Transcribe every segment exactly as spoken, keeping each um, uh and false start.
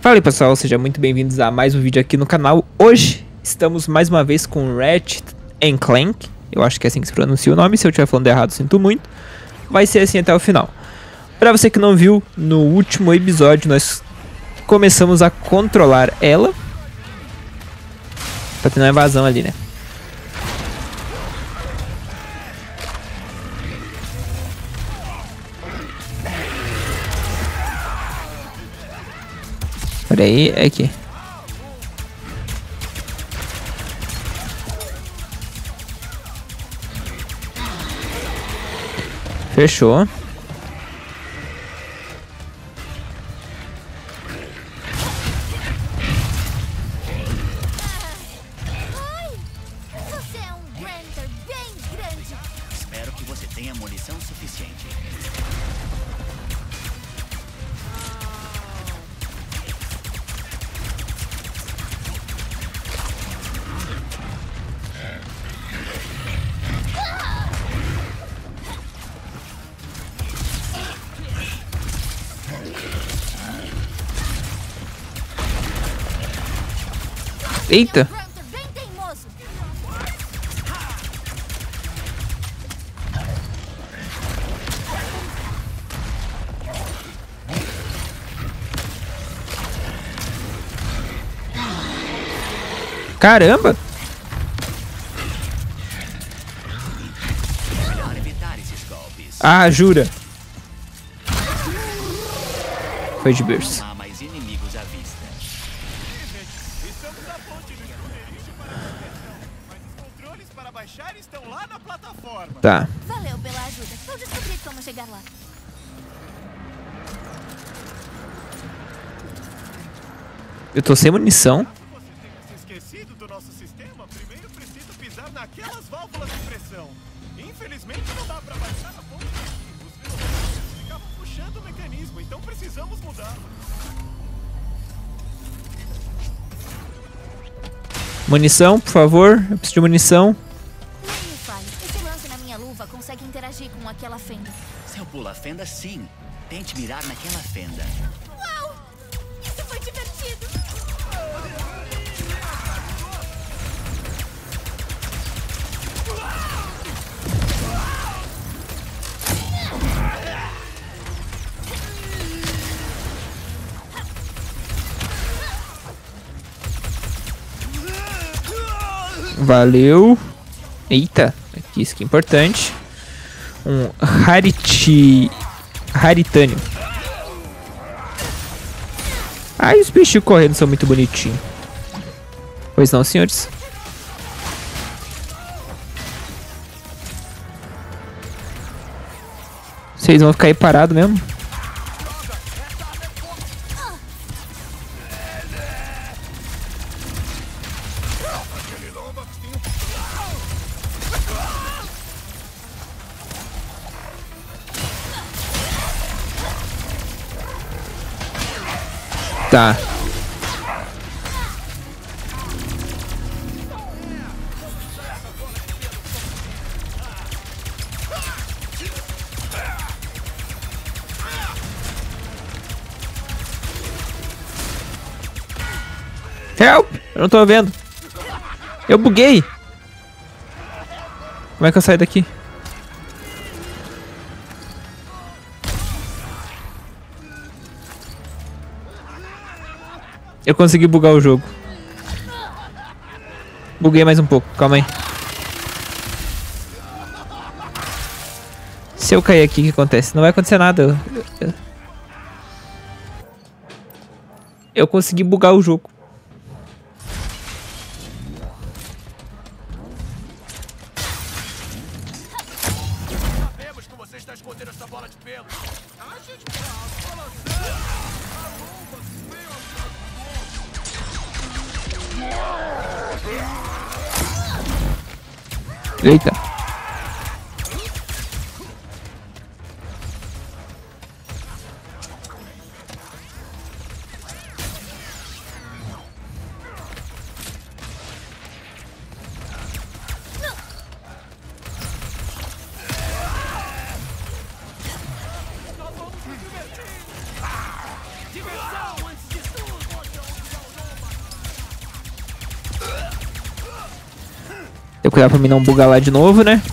Fala aí pessoal, sejam muito bem-vindos a mais um vídeo aqui no canal. Hoje estamos mais uma vez com Ratchet and Clank. Eu acho que é assim que se pronuncia o nome, se eu estiver falando errado sinto muito. Vai ser assim até o final. Pra você que não viu, no último episódio nós começamos a controlar ela. Tá tendo uma invasão ali, né? Olha aí, é aqui. Fechou. Oi! Você é um Grunter bem grande. Espero que você tenha munição suficiente. Eita! Grunter bem teimoso. Caramba! Melhor evitar esses golpes. Ah, jura? Foi de berço. Não há mais inimigos à vista. Estamos na ponte do esconderijo para a proteção, mas os controles para baixar estão lá na plataforma. Tá. Valeu pela ajuda. Eu descobri como chegar lá. Eu tô sem munição. Caso você tenha se esquecido do nosso sistema, primeiro preciso pisar naquelas válvulas de pressão. Infelizmente não dá para baixar a ponte. Os velocímetros ficavam puxando o mecanismo, então precisamos mudar. Munição, por favor. Eu preciso de munição. Nem me fale. Esse lance na minha luva consegue interagir com aquela fenda. Seu pula-fenda, sim. Tente mirar naquela fenda. Uau! Isso foi divertido. Valeu. Eita, aqui isso que é importante. Um Hariti... Haritânio. Ai, os bichinhos correndo são muito bonitinhos. Pois não, senhores? Vocês vão ficar aí parados mesmo? Tá. Help! Eu não tô vendo. Eu buguei. Como é que eu saio daqui? Eu consegui bugar o jogo. Buguei mais um pouco, calma aí. Se eu cair aqui, o que acontece? Não vai acontecer nada. Eu, eu... eu consegui bugar o jogo. Sabemos que você está escondendo essa bola de pelo. A gente tá balançando. A luva, Eita. Diversão antes de tudo! Ter cuidado pra mim não bugar lá de novo, né?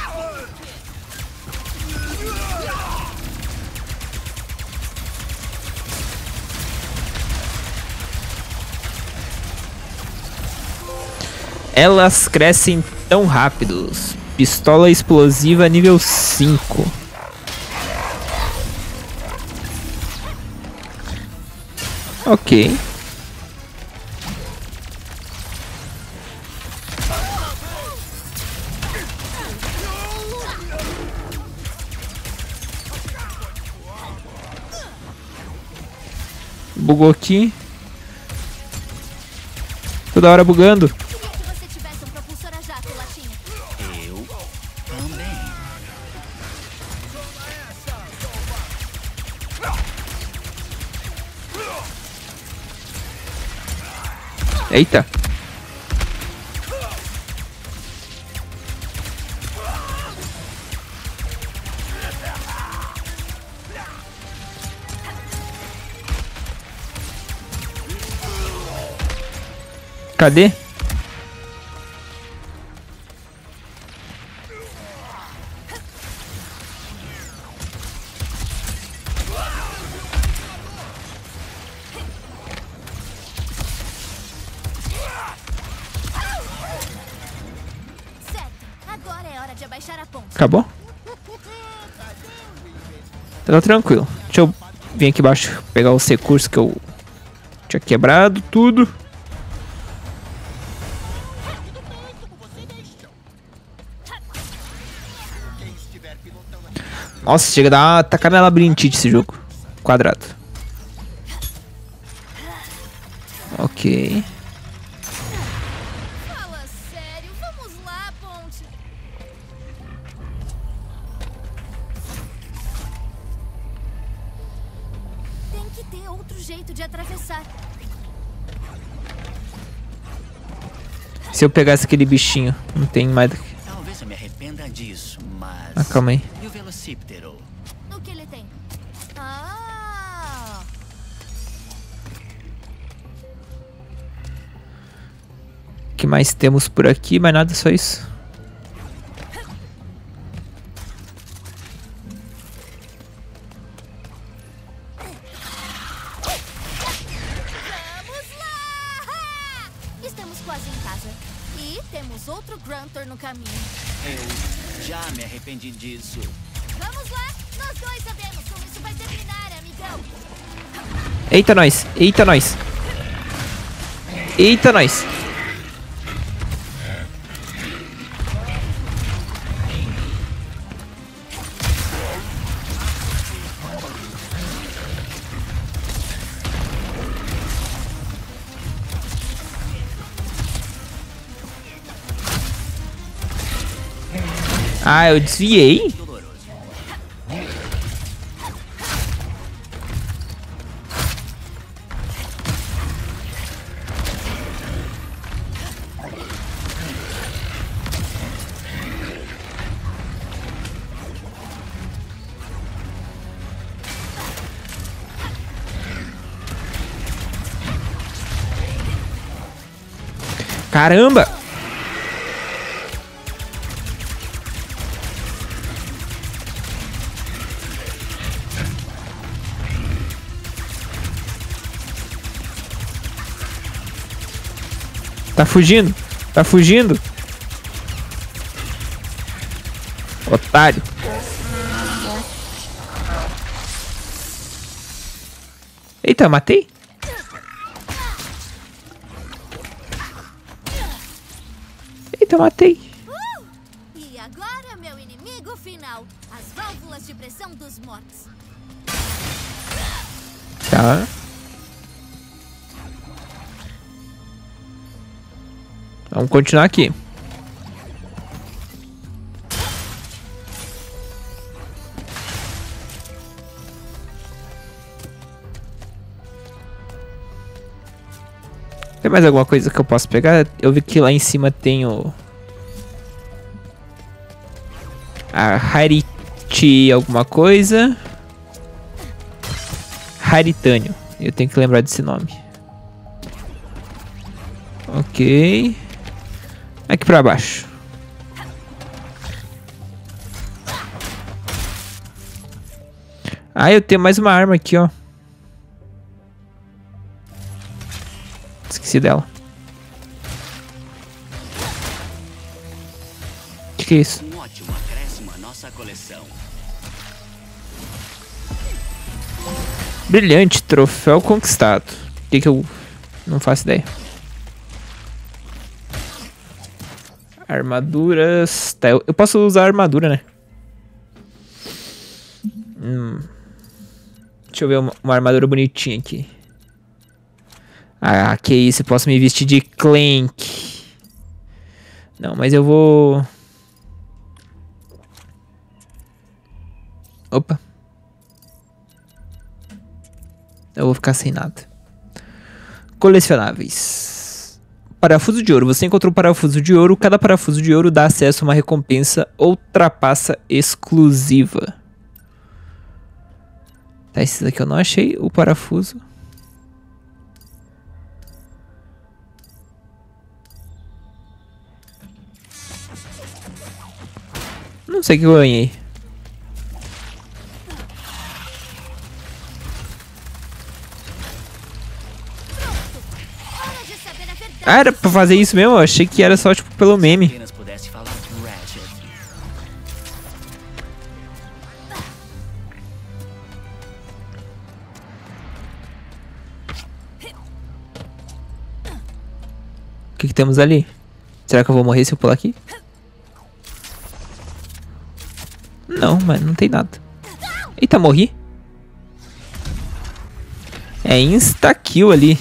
Elas crescem tão rápidos. Pistola explosiva nível cinco. Ok. Bugou aqui. Toda hora bugando. Queria que você tivesse um propulsor a jato, Latinha. Eu também. Eita. Cadê? Certo, agora é hora de abaixar a ponte. Acabou? Tá tranquilo. Deixa eu vir aqui embaixo pegar os recursos que eu tinha quebrado, tudo. Nossa, chega a dar uma tacada na labirintite esse jogo. Quadrado. Ok. Fala sério, vamos lá, ponte. Tem que ter outro jeito de atravessar. Se eu pegasse aquele bichinho, não tem mais. Talvez eu me arrependa disso, mas... Ah, calma aí. E o Velocíptero? O que ele tem? Ah! O que mais temos por aqui? Mais nada, só isso. Vamos lá! Estamos quase em casa. E temos outro Grunter no caminho. Eu já me arrependi disso. Vamos lá! Nós dois sabemos como isso vai terminar, amigão. Eita, nós! Eita, nós! Eita, nós! Ah, eu desviei? Caramba! Tá fugindo? Tá fugindo? Otário. Eita, matei? Eita, matei. Uh! E agora, meu inimigo final. As válvulas de pressão dos mortos. Tá. Vamos continuar aqui. Tem mais alguma coisa que eu posso pegar? Eu vi que lá em cima tem o... A Hariti alguma coisa. Haritânio. Eu tenho que lembrar desse nome. Ok. Aqui pra baixo. Ah, eu tenho mais uma arma aqui, ó. Esqueci dela. O que, que é isso? Um ótimo acréscimo à nossa coleção. Brilhante, troféu conquistado. O que, que eu não faço ideia? Armaduras. Tá, eu, eu posso usar armadura, né? Hum. Deixa eu ver uma, uma armadura bonitinha aqui. Ah, que isso, eu posso me vestir de Clank. Não, mas eu vou... Opa. Eu vou ficar sem nada. Colecionáveis. Parafuso de ouro. Você encontrou parafuso de ouro. Cada parafuso de ouro dá acesso a uma recompensa ou trapaça exclusiva. Tá, esse daqui eu não achei. O parafuso. Não sei o que eu ganhei. Ah, era pra fazer isso mesmo? Eu achei que era só, tipo, pelo meme. Apenas pudesse falar com Ratchet. O que que temos ali? Será que eu vou morrer se eu pular aqui? Não, mas não tem nada. Eita, morri. É insta-kill ali.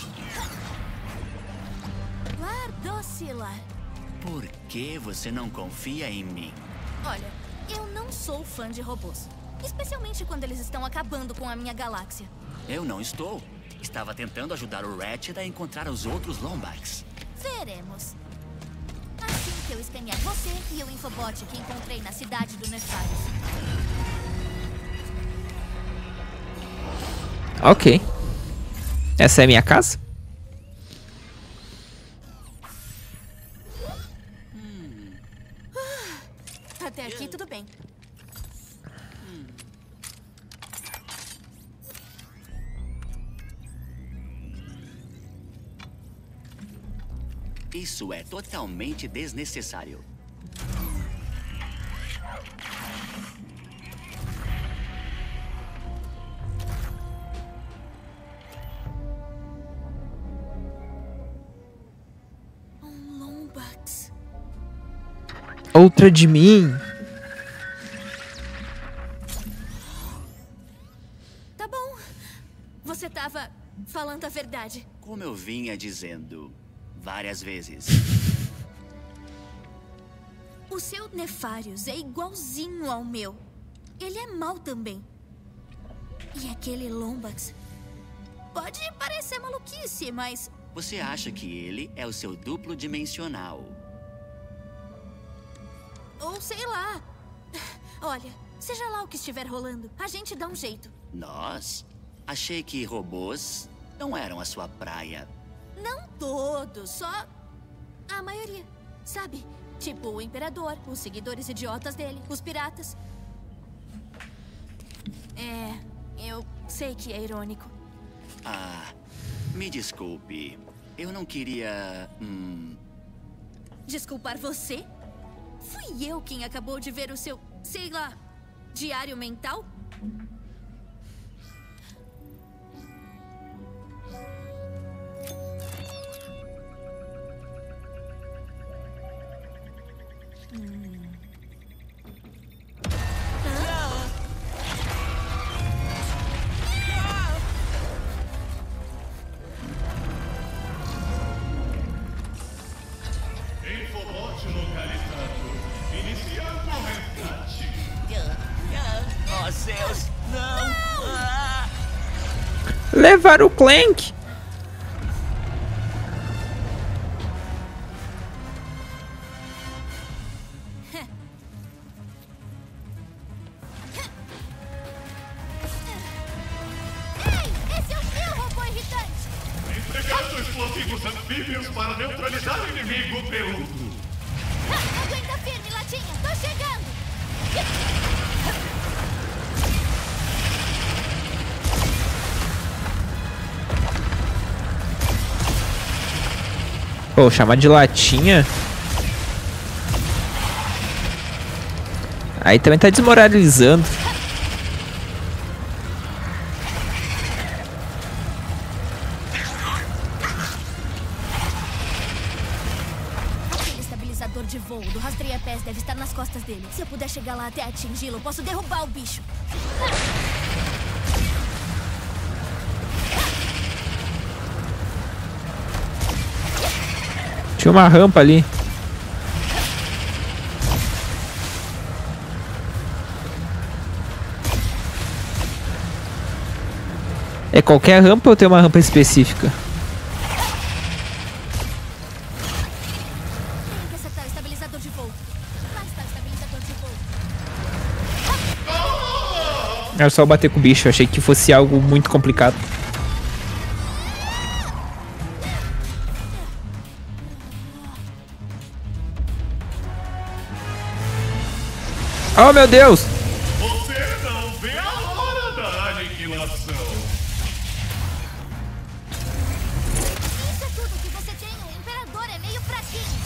Por que você não confia em mim? Olha, eu não sou fã de robôs. Especialmente quando eles estão acabando com a minha galáxia. Eu não estou. Estava tentando ajudar o Ratchet a encontrar os outros Lombax. Veremos. Assim que eu escanear você e o infobot que encontrei na cidade do Nefarious. Ok. Essa é a minha casa? Hum. Até aqui tudo bem. Hum. Isso é totalmente desnecessário. Um Lombax. Outra de mim. Tá bom. Você tava falando a verdade. Como eu vinha dizendo várias vezes. O seu Nefarious é igualzinho ao meu. Ele é mau também. E aquele Lombax pode parecer maluquice, mas... Você acha que ele é o seu duplo dimensional? Ou sei lá. Olha, seja lá o que estiver rolando, a gente dá um jeito. Nós? Achei que robôs não eram a sua praia. Não todos, só a maioria, sabe? Tipo o Imperador, os seguidores idiotas dele, os piratas. É, eu sei que é irônico. Ah, me desculpe. Eu não queria... Hum... Desculpar você? Fui eu quem acabou de ver o seu, sei lá, diário mental? Infobot localizado. Iniciando o resgate. Oh, céus! Não! Ah! Levar o Clank. Ei, esse é o meu robô irritante! Entregando explosivos anfíbios para neutralizar o inimigo peludo. Ah, aguenta firme, Latinha, tô chegando! Pô, chamar de latinha. Aí também tá desmoralizando. Aquele estabilizador de voo do rastreia-pés deve estar nas costas dele. Se eu puder chegar lá até atingi-lo, posso derrubar o bicho. Tinha uma rampa ali. É qualquer rampa ou tem uma rampa específica? Tem que acertar o estabilizador de voo. Lá está o estabilizador de voo. Era só bater com o bicho, eu achei que fosse algo muito complicado. Oh, meu Deus! Você não vê a hora da aniquilação. Isso é tudo que você tem. O Imperador é meio fraquinho.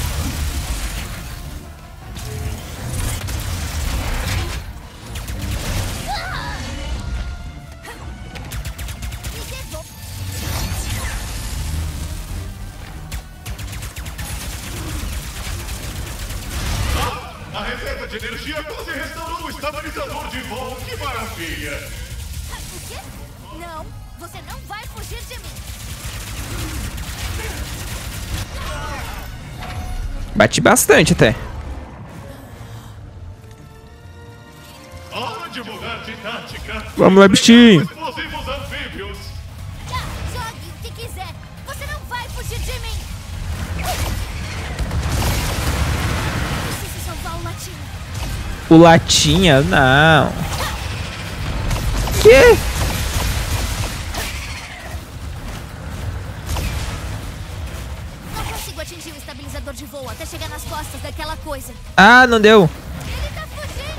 Me levou. A reserva de energia quase restaurou o estabilizador de voo. Que maravilha! O quê? Não, você não vai fugir de mim. Bati bastante até. Hora de mudar de tática. Vamos lá, bichinho. Explosivos anfíbios. Tá, jogue o que quiser. Você não vai fugir de mim. Preciso salvar o latinho. O latinha, não. Que? Não consigo atingir o estabilizador de voo até chegar nas costas daquela coisa. Ah, não deu. Ele tá fugindo.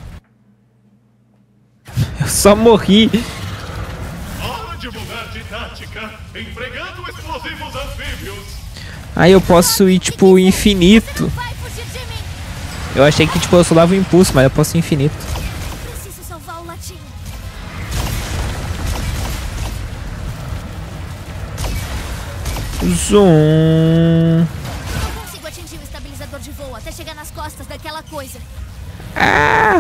Eu só morri. Hora de mudar de tática. Empregando explosivos anfíbios. Aí eu posso ir, tipo, infinito. Não vai fugir de mim. Eu achei que, tipo, eu só dava um impulso, mas eu posso ir infinito. Preciso salvar o latinho. Zoom. Não consigo atingir o estabilizador de voo até chegar nas costas daquela coisa. Ah!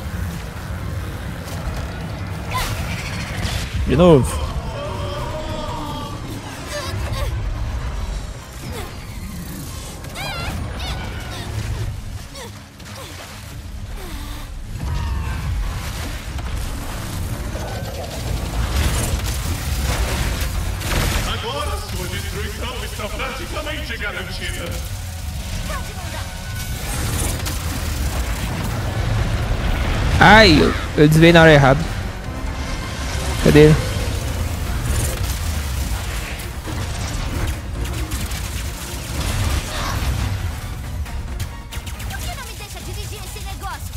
De novo. Agora sua destruição está praticamente garantida. Pode mandar. Ai, eu, eu desviei na hora errada. Cadê ele? Por que não me deixa dirigir esse negócio?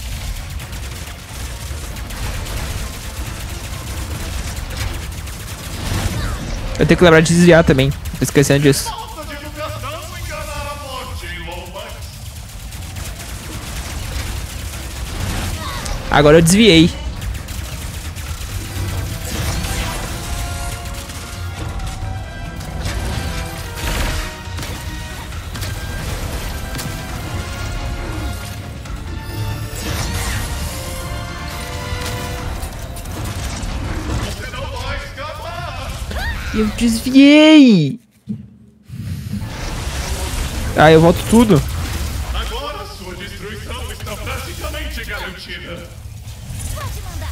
Eu tenho que lembrar de desviar também. Tô esquecendo disso. Falta de educação enganar a morte, Lomax. Agora eu desviei. Você não vai escapar. Eu desviei. Ah, eu volto tudo. Agora sua destruição está praticamente garantida. Pode mandar.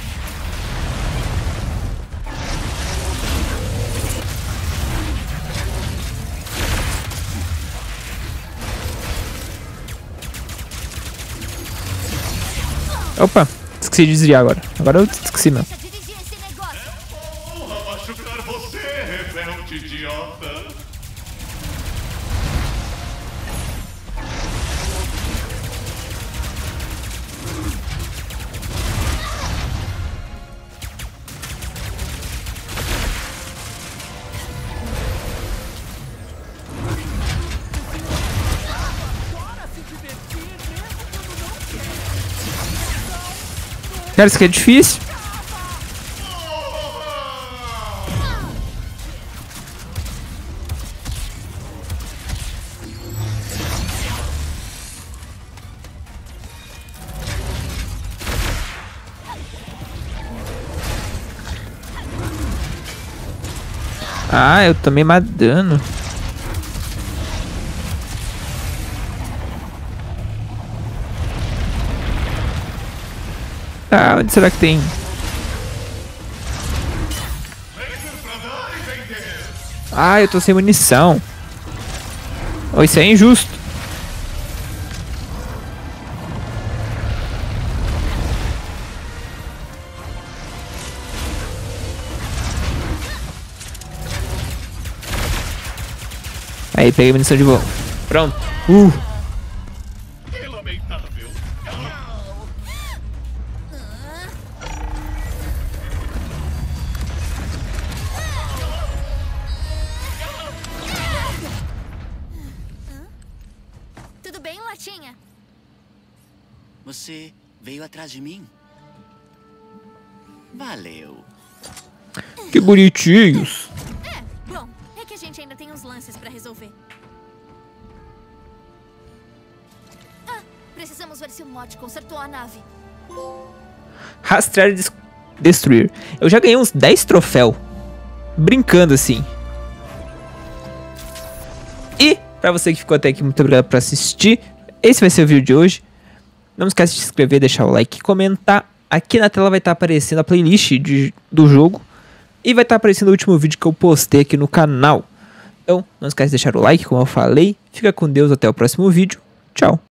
Opa, esqueci de desviar agora. Agora eu esqueci mesmo. Deixa dirigir esse negócio. Honra machucar você, rebelde idiota. Cara, isso aqui é difícil. Ah, eu tomei mais dano. Ah, onde será que tem? Ah, eu tô sem munição. Oh, isso é injusto. Aí, peguei a munição de volta. Pronto. Uh. Que lamentável. Tudo bem, Latinha? Você veio atrás de mim? Valeu. Que bonitinhos. É, bom, é que a gente ainda tem uns lances pra resolver. Ah, precisamos ver se o Mod consertou a nave. Rastrear e des destruir. Eu já ganhei uns dez troféus. Brincando assim. E, pra você que ficou até aqui, muito obrigado por assistir. Esse vai ser o vídeo de hoje. Não esquece de se inscrever, deixar o like e comentar. Aqui na tela vai estar aparecendo a playlist de, do jogo. E vai estar aparecendo o último vídeo que eu postei aqui no canal. Então, não esquece de deixar o like, como eu falei. Fica com Deus, até o próximo vídeo. Tchau.